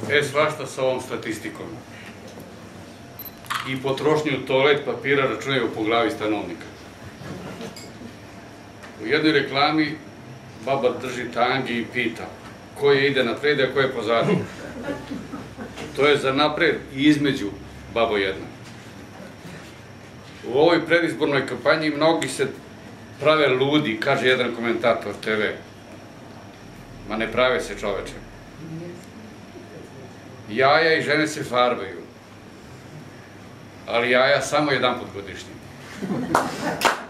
Svašta sa ovom statistikom. I potrošnju toalet papira računaju po glavi stanovnika. U jednoj reklami baba drži tangi i pita ko je ide napred, a ko je pozadi. To je za napred i između babo jedna. U ovoj predizbornoj kampanji mnogi se prave ludi, kaže jedan komentator TV. Ma ne prave se, čoveče. Jaja i žene se farbaju, ali jaja samo jedan put godišnje.